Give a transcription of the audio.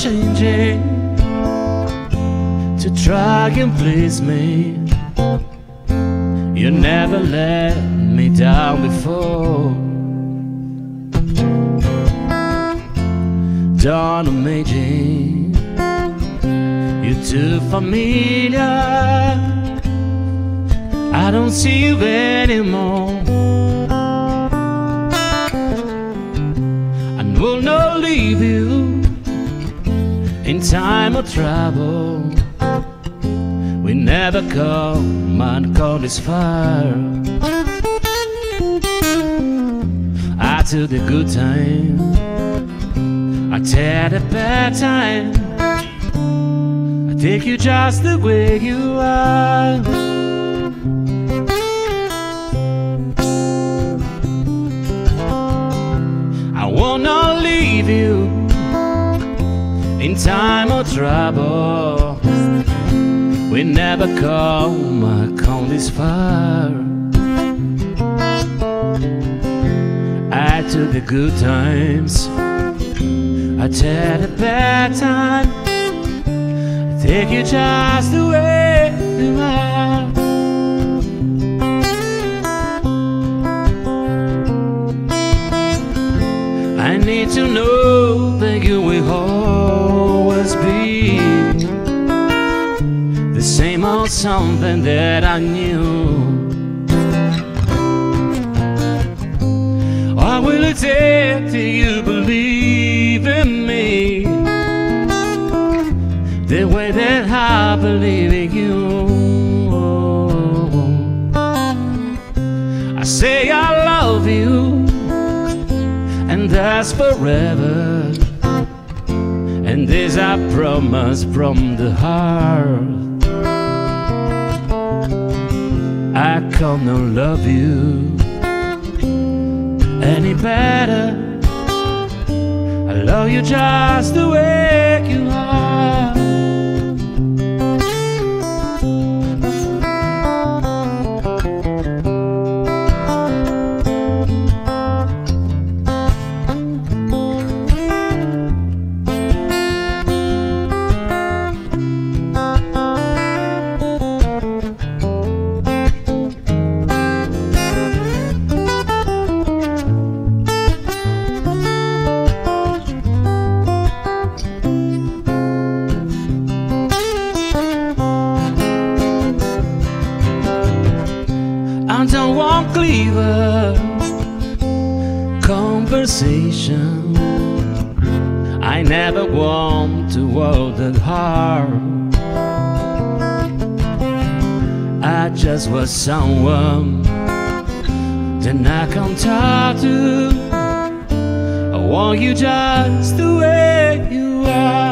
changing to try and please me. You never let me down before. Don't imagine you're too familiar. I don't see you anymore. I will not leave you in time of trouble. We never come and go this far. I took the good time, I take the bad time. I take you just the way you are. I will not leave you in time of trouble. We never come this far. I took the good times, I take the bad time. I take you just the way you are. I need to know that you will always be the same old something that I knew. Or will it take till you believe in me the way that I believe in you? I say I love you, and that's forever, and this I promise from the heart. I cannot love you any better. I love you just the way you are. I don't want clever conversation. I never want to work that hard. I just want someone that I can talk to. I want you just the way you are.